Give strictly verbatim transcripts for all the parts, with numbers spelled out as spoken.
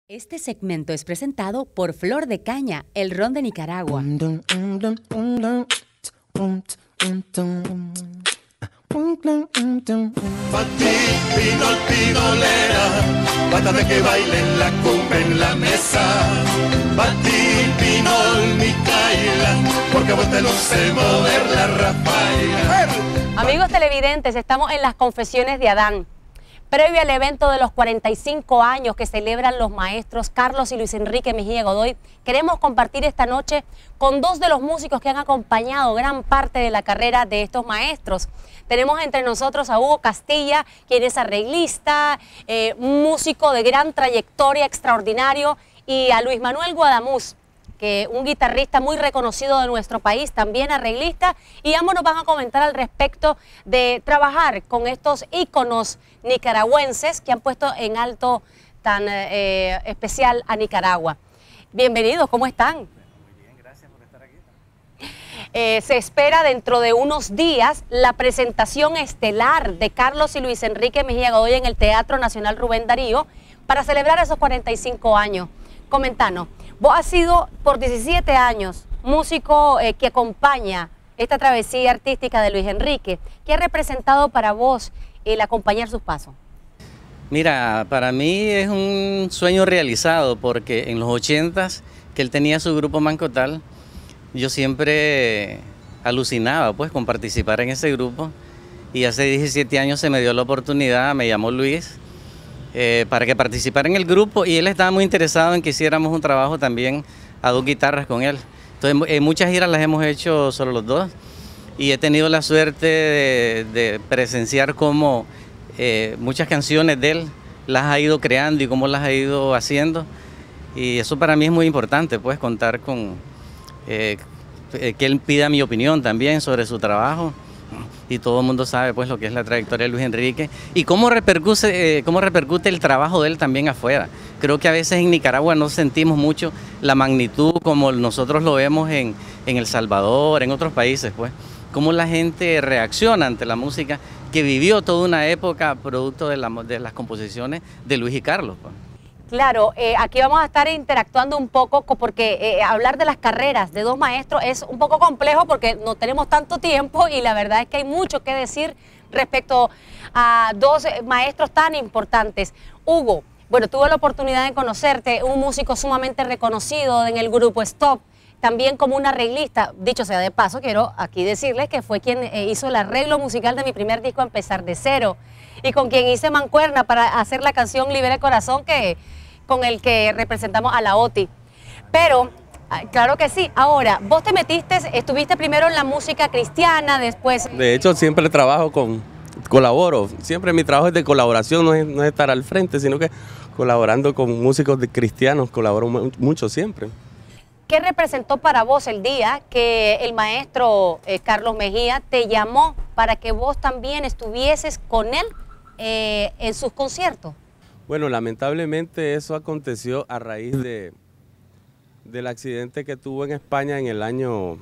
Este segmento es presentado por Flor de Caña, el ron de Nicaragua. Pa' ti vino el pinolera, bátame que bailen la cumbia en la mesa. Pa' ti vino el Micaela, porque vos te luce mover la rafaela. Amigos televidentes, estamos en las confesiones de Adán. Previo al evento de los cuarenta y cinco años que celebran los maestros Carlos y Luis Enrique Mejía Godoy, queremos compartir esta noche con dos de los músicos que han acompañado gran parte de la carrera de estos maestros. Tenemos entre nosotros a Hugo Castilla, quien es arreglista, eh, músico de gran trayectoria, extraordinario, y a Luis Manuel Guadamuz, que un guitarrista muy reconocido de nuestro país, también arreglista, y ambos nos van a comentar al respecto de trabajar con estos íconos nicaragüenses que han puesto en alto tan eh, especial a Nicaragua. Bienvenidos, ¿cómo están? Muy bien, gracias por estar aquí. Eh, se espera dentro de unos días la presentación estelar de Carlos y Luis Enrique Mejía Godoy en el Teatro Nacional Rubén Darío para celebrar esos cuarenta y cinco años. Comentanos. Vos has sido por diecisiete años músico eh, que acompaña esta travesía artística de Luis Enrique. ¿Qué ha representado para vos el acompañar sus pasos? Mira, para mí es un sueño realizado porque en los ochentas, que él tenía su grupo Mancotal, yo siempre alucinaba pues con participar en ese grupo, y hace diecisiete años se me dio la oportunidad, me llamó Luis, Eh, para que participara en el grupo, y él estaba muy interesado en que hiciéramos un trabajo también a dos guitarras con él. Entonces en muchas giras las hemos hecho solo los dos, y he tenido la suerte de, de presenciar cómo eh, muchas canciones de él las ha ido creando y cómo las ha ido haciendo, y eso para mí es muy importante, pues contar con eh, que él pida mi opinión también sobre su trabajo. Y todo el mundo sabe pues lo que es la trayectoria de Luis Enrique y cómo repercute, eh, cómo repercute el trabajo de él también afuera. Creo que a veces en Nicaragua no sentimos mucho la magnitud como nosotros lo vemos en, en El Salvador, en otros países, pues. Cómo la gente reacciona ante la música que vivió toda una época producto de, la, de las composiciones de Luis y Carlos, pues. Claro, eh, aquí vamos a estar interactuando un poco porque eh, hablar de las carreras de dos maestros es un poco complejo porque no tenemos tanto tiempo, y la verdad es que hay mucho que decir respecto a dos maestros tan importantes. Hugo, bueno, tuve la oportunidad de conocerte, un músico sumamente reconocido en el grupo Stop, también como un arreglista. Dicho sea de paso, quiero aquí decirles que fue quien eh, hizo el arreglo musical de mi primer disco, Empezar de Cero, y con quien hice mancuerna para hacer la canción Libera Corazón, que, con el que representamos a la O T I. Pero, claro que sí. Ahora, vos te metiste, estuviste primero en la música cristiana, después... De hecho, siempre trabajo con, colaboro, siempre mi trabajo es de colaboración, no es, no es estar al frente, sino que colaborando con músicos de cristianos, colaboro mucho siempre. ¿Qué representó para vos el día que el maestro eh, Carlos Mejía te llamó para que vos también estuvieses con él eh, en sus conciertos? Bueno, lamentablemente eso aconteció a raíz de, del accidente que tuvo en España en el año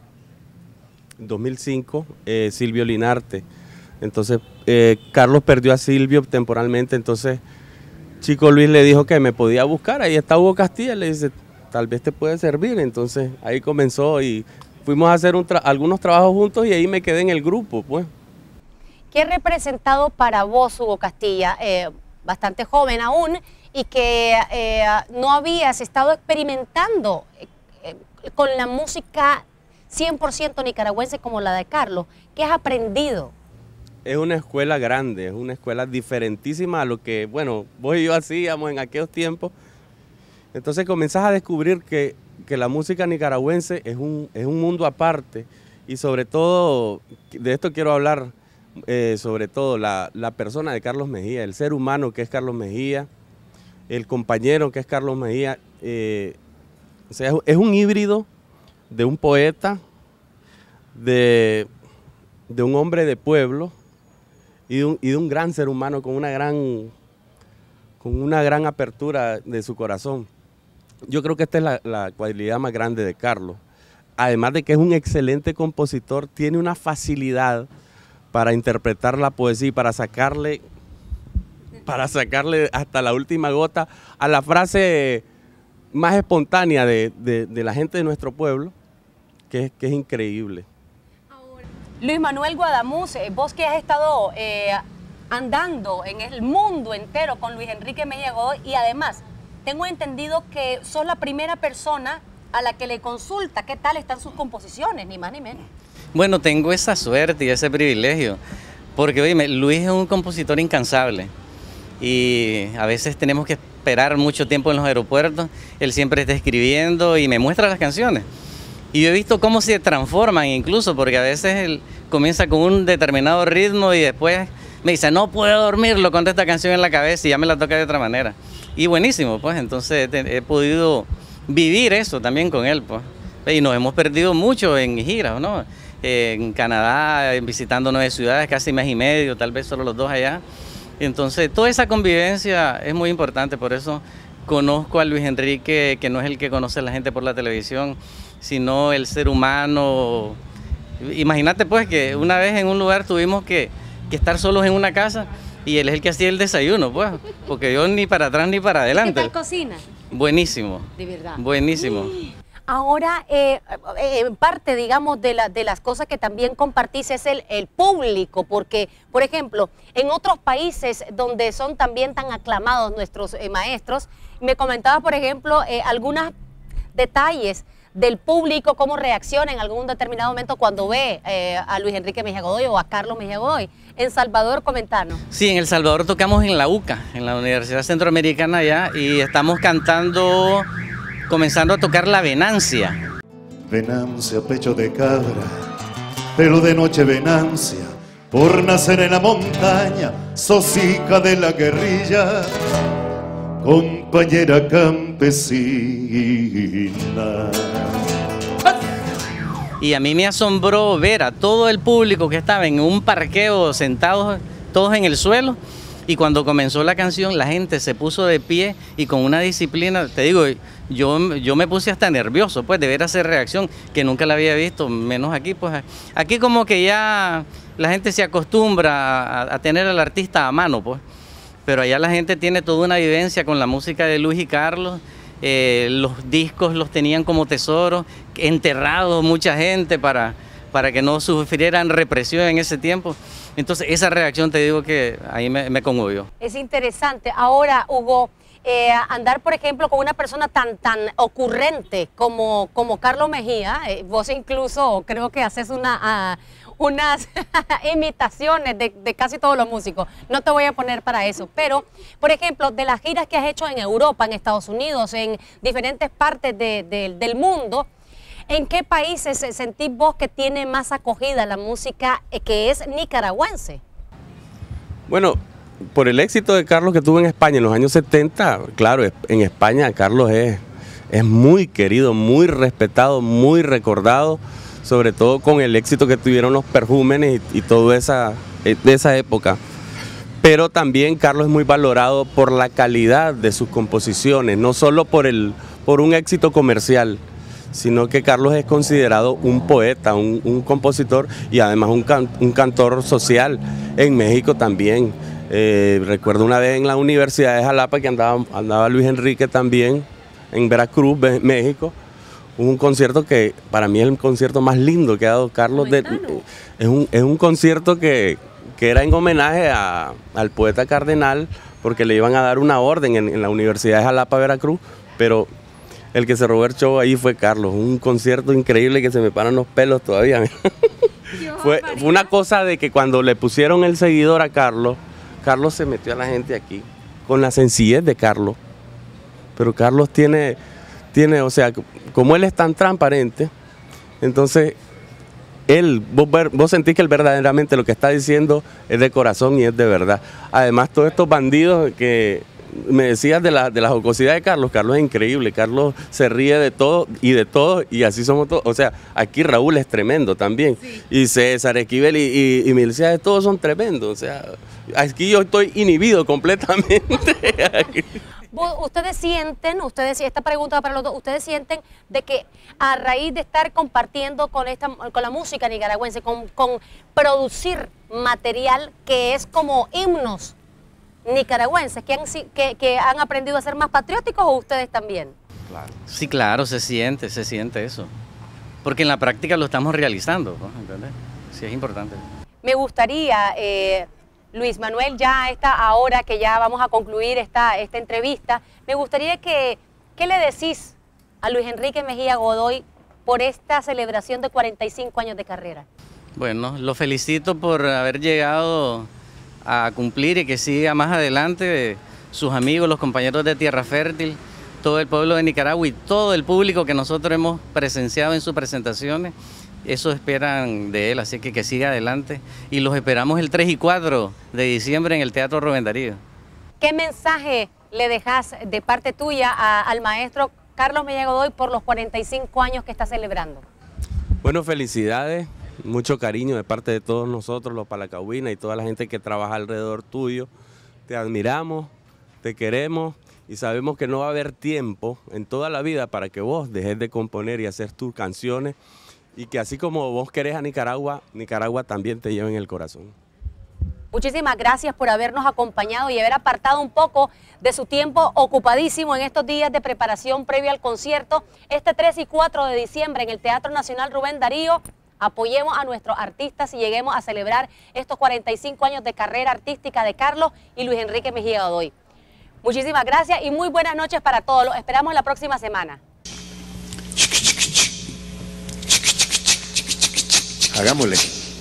dos mil cinco, eh, Silvio Linarte. Entonces, eh, Carlos perdió a Silvio temporalmente, entonces Chico Luis le dijo que me podía buscar, ahí está Hugo Castilla, le dice, tal vez te puede servir. Entonces ahí comenzó y fuimos a hacer un tra algunos trabajos juntos, y ahí me quedé en el grupo, pues. ¿Qué ha representado para vos, Hugo Castilla, eh, bastante joven aún, y que eh, no habías estado experimentando eh, con la música cien por ciento nicaragüense como la de Carlos? ¿Qué has aprendido? Es una escuela grande, es una escuela diferentísima a lo que, bueno, vos y yo hacíamos en aquellos tiempos. Entonces comenzás a descubrir que, que la música nicaragüense es un, es un mundo aparte, y sobre todo, de esto quiero hablar, eh, sobre todo la, la persona de Carlos Mejía, el ser humano que es Carlos Mejía, el compañero que es Carlos Mejía. Eh, o sea, es un híbrido de un poeta, de, de un hombre de pueblo y de un, y de un gran ser humano con una gran, con una gran apertura de su corazón. Yo creo que esta es la, la cualidad más grande de Carlos. Además de que es un excelente compositor, tiene una facilidad para interpretar la poesía y para sacarle para sacarle hasta la última gota a la frase más espontánea de, de, de la gente de nuestro pueblo, que es, que es increíble. Luis Manuel Guadamuz, vos que has estado eh, andando en el mundo entero con Luis Enrique Mejía Godoy, y además tengo entendido que sos la primera persona a la que le consulta qué tal están sus composiciones, ni más ni menos. Bueno, tengo esa suerte y ese privilegio, porque oye, Luis es un compositor incansable y a veces tenemos que esperar mucho tiempo en los aeropuertos. Él siempre está escribiendo y me muestra las canciones. Y yo he visto cómo se transforman incluso, porque a veces él comienza con un determinado ritmo y después me dice, no puedo dormirlo con esta canción en la cabeza y ya me la toca de otra manera. Y buenísimo, pues entonces he, he podido vivir eso también con él, pues. Y nos hemos perdido mucho en giras, ¿no? En Canadá, visitando nueve ciudades, casi mes y medio, tal vez solo los dos allá. Entonces toda esa convivencia es muy importante, por eso conozco a Luis Enrique, que no es el que conoce a la gente por la televisión, sino el ser humano. Imagínate pues que una vez en un lugar tuvimos que, que estar solos en una casa y él es el que hacía el desayuno, pues, porque yo ni para atrás ni para adelante. ¿Qué tal cocina? Buenísimo. De verdad. Buenísimo. Ahora, eh, en parte, digamos, de, la, de las cosas que también compartís es el, el público, porque, por ejemplo, en otros países donde son también tan aclamados nuestros eh, maestros, me comentabas, por ejemplo, eh, algunos detalles del público, cómo reacciona en algún determinado momento cuando ve eh, a Luis Enrique Mejía Godoy o a Carlos Mejía Godoy. En Salvador, comentanos. Sí, en El Salvador tocamos en la U C A, en la Universidad Centroamericana allá, y estamos cantando, comenzando a tocar la venancia. Venancia, pecho de cabra, pelo de noche venancia, por nacer en la montaña, sos hija de la guerrilla, compañera campesina. Y a mí me asombró ver a todo el público que estaba en un parqueo sentados todos en el suelo, y cuando comenzó la canción la gente se puso de pie y con una disciplina, te digo, yo, yo me puse hasta nervioso pues de ver esa reacción que nunca la había visto, menos aquí. Pues aquí como que ya la gente se acostumbra a, a tener al artista a mano, pues, pero allá la gente tiene toda una vivencia con la música de Luis y Carlos. Eh, los discos los tenían como tesoros, enterrados mucha gente para, para que no sufrieran represión en ese tiempo. Entonces esa reacción, te digo que ahí me, me conmovió. Es interesante. Ahora, Hugo, eh, andar por ejemplo con una persona tan, tan ocurrente como, como Carlos Mejía, eh, vos incluso creo que haces una... Uh, unas imitaciones de, de casi todos los músicos. No te voy a poner para eso, pero, por ejemplo, de las giras que has hecho en Europa, en Estados Unidos, en diferentes partes de, de, del mundo, ¿en qué países sentís vos que tiene más acogida la música que es nicaragüense? Bueno, por el éxito de Carlos que tuvo en España en los años setenta, claro, en España Carlos es, es muy querido, muy respetado, muy recordado, sobre todo con el éxito que tuvieron los Perjúmenes y, y toda esa, de esa época. Pero también Carlos es muy valorado por la calidad de sus composiciones, no solo por, el, por un éxito comercial, sino que Carlos es considerado un poeta, un, un compositor y además un, can, un cantor social. En México también. Eh, recuerdo una vez en la Universidad de Jalapa que andaba, andaba Luis Enrique también, en Veracruz, México. Un concierto que para mí es el concierto más lindo que ha dado Carlos. De, es, un, es un concierto que, que era en homenaje a, al poeta cardenal, porque le iban a dar una orden en, en la Universidad de Jalapa, Veracruz, pero el que se robó el show ahí fue Carlos. Un concierto increíble que se me paran los pelos todavía. fue, fue una cosa de que cuando le pusieron el seguidor a Carlos, Carlos se metió a la gente aquí, con la sencillez de Carlos. Pero Carlos tiene... Tiene, o sea, como él es tan transparente, entonces él, vos, vos sentís que él verdaderamente lo que está diciendo es de corazón y es de verdad. Además, todos estos bandidos que me decías de la, de la jocosidad de Carlos, Carlos es increíble, Carlos se ríe de todo y de todo y así somos todos. O sea, aquí Raúl es tremendo también, sí. Y César, Esquivel y, y, y Milcea, todos son tremendos. O sea, aquí yo estoy inhibido completamente. Ustedes sienten, ustedes, esta pregunta para los dos, ustedes sienten de que a raíz de estar compartiendo con esta, con la música nicaragüense, con, con producir material que es como himnos nicaragüenses que han, que, que han aprendido a ser más patrióticos, o ustedes también? Claro. Sí, claro, se siente, se siente eso. Porque en la práctica lo estamos realizando, ¿no? ¿Entendés? Sí, es importante. Me gustaría, eh, Luis Manuel, ya a esta hora que ya vamos a concluir esta, esta entrevista, me gustaría que, ¿qué le decís a Luis Enrique Mejía Godoy por esta celebración de cuarenta y cinco años de carrera? Bueno, lo felicito por haber llegado a cumplir y que siga más adelante. Sus amigos, los compañeros de Tierra Fértil, todo el pueblo de Nicaragua y todo el público que nosotros hemos presenciado en sus presentaciones, eso esperan de él, así que que siga adelante. Y los esperamos el tres y cuatro de diciembre en el Teatro Rubén Darío. ¿Qué mensaje le dejas de parte tuya a, al maestro Carlos Mejía Godoy por los cuarenta y cinco años que está celebrando? Bueno, felicidades, mucho cariño de parte de todos nosotros, los Palacahuina y toda la gente que trabaja alrededor tuyo. Te admiramos, te queremos y sabemos que no va a haber tiempo en toda la vida para que vos dejes de componer y hacer tus canciones, y que así como vos querés a Nicaragua, Nicaragua también te lleva en el corazón. Muchísimas gracias por habernos acompañado y haber apartado un poco de su tiempo ocupadísimo en estos días de preparación previo al concierto este tres y cuatro de diciembre en el Teatro Nacional Rubén Darío. Apoyemos a nuestros artistas y lleguemos a celebrar estos cuarenta y cinco años de carrera artística de Carlos y Luis Enrique Mejía Godoy. Muchísimas gracias y muy buenas noches para todos. Los esperamos la próxima semana. Hagámosle.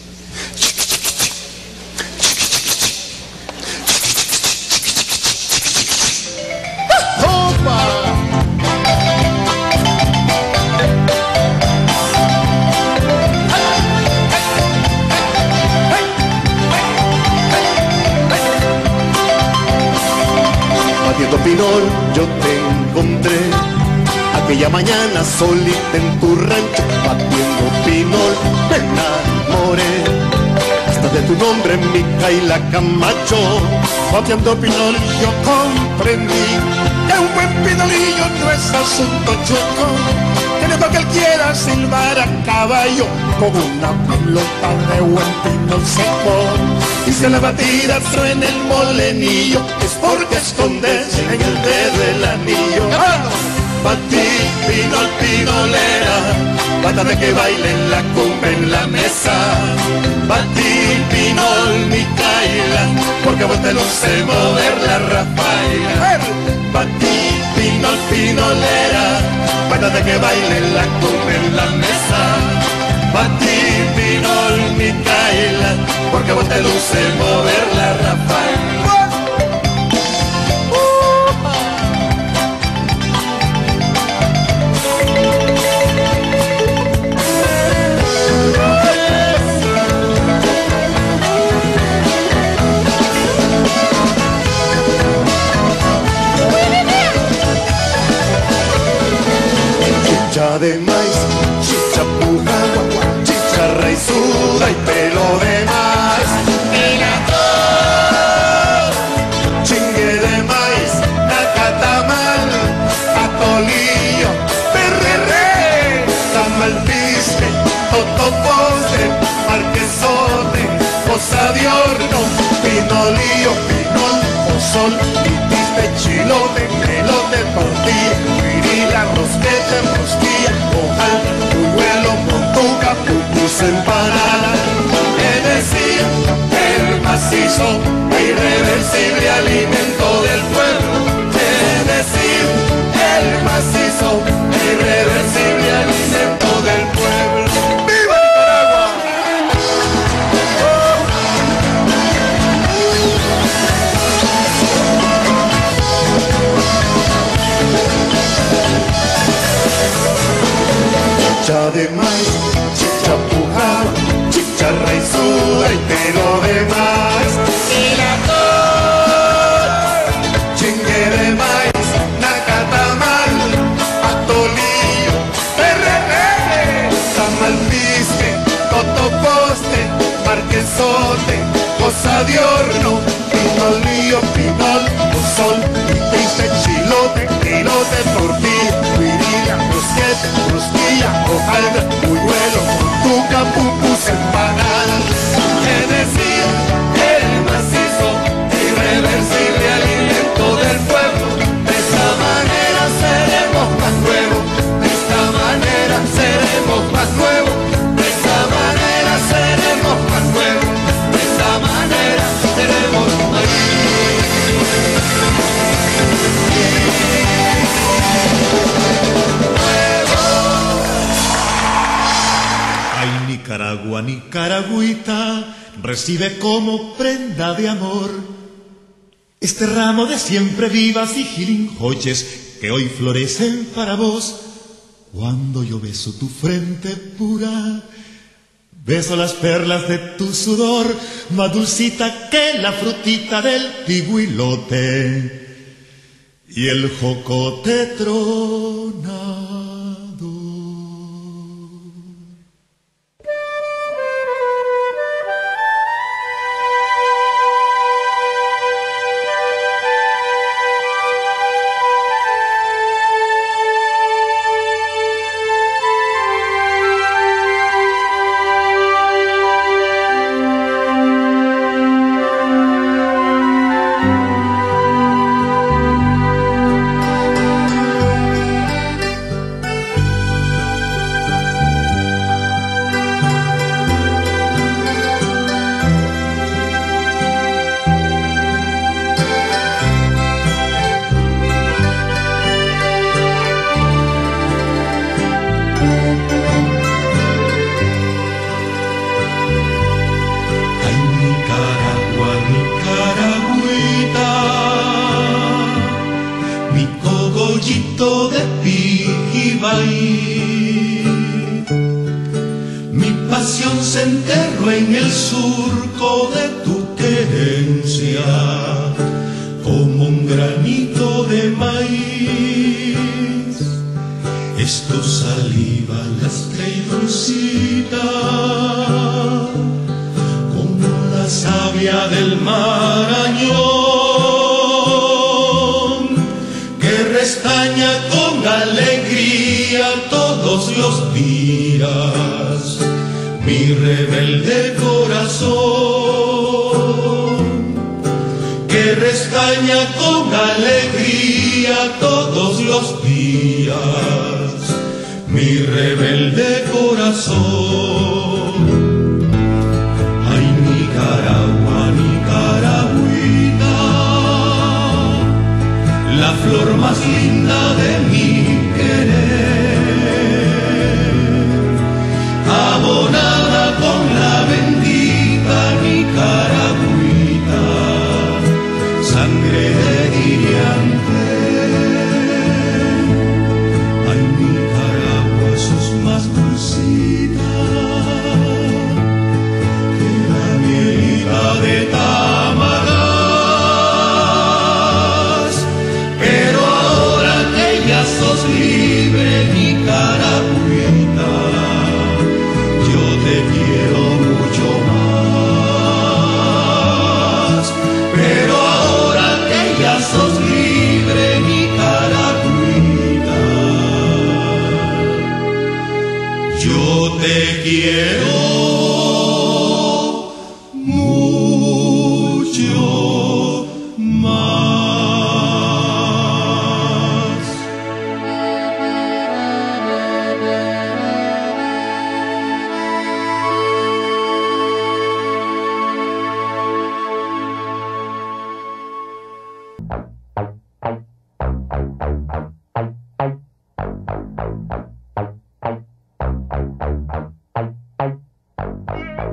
Batiendo pinol yo te encontré aquella mañana solita en tu rancho. Batiendo pinol me enamoré hasta de tu nombre, Micaela Camacho. Batiendo pinol yo comprendí que un buen pinolillo no es asunto chueco, teniendo que él quiera silbar a caballo con una pelota de buen pinol seco. Y si la batida truena el molenillo, es porque escondes en el dedo el anillo. Batí, pinol, pinolera, bátame que baile en la cumbre en la mesa. Batí, pinol, Micaela, porque vos te luce mover la rafaela. Batí, pinol, pinolera, bátame que baile en la cumbre en la mesa. Batí, pinol, Micaela, porque vos te luce mover la rafaela. Chicha de maíz, chicha pujagua, chicharra y suda y pelo de maíz. Chingue de maíz, nacatamal, atolillo, perreré, tamal pisque, totoposte, marquesote, cosa de horno, pinolillo, pinol, pozol, pitiste, chilote, melote, tortilla, virila, rosquete, rosquilla, ojal, buñuelo, montuca, pupus, empanada. Es decir, el macizo, irreversible alimento del pueblo. Es decir, el macizo, irreversible alimento del pueblo. ¡Viva Nicaragua! Chicha de maíz, chicha pujada, chicharra y suda y pelo de maíz. Y la col, chingue de maíz, nacatamal, atolillo, perreré, tamal pisque, totoposte, marquesote, cosa de horno, pinolillo, pinol, pozol, pitiste, chilote, pilote, tortilla, virila, rosquete, rosquilla, hojaldra, buñuelo, montuca, pupus, empanadas. Es decir, el macizo, irreversible Nicaragua, nicaragüita, recibe como prenda de amor este ramo de siempre vivas y gilinjoches que hoy florecen para vos. Cuando yo beso tu frente pura, beso las perlas de tu sudor, más dulcita que la frutita del pigüilote y el jocote tronador. Mi pasión se enterró en el surco de tu querencia, como un granito de maíz. Es tu saliva lastre y dulcita, como la savia del marañón, que restaña con alegría todos los días mi rebelde corazón, que restaña con alegría todos los días mi rebelde corazón. Ay, Nicaragua, nicaragüita, la flor más linda de mi querer, abonada con la bendita nicaragüita, sangre de guiriante. Ay, Nicaragua, sos más dulcita que la mielita de Tamaras, pero ahora que ya sos libre, nicaragüita, yo te quiero mucho más. Pero ahora que ya sos libre, nicaragüita, yo te quiero mucho más. Bye.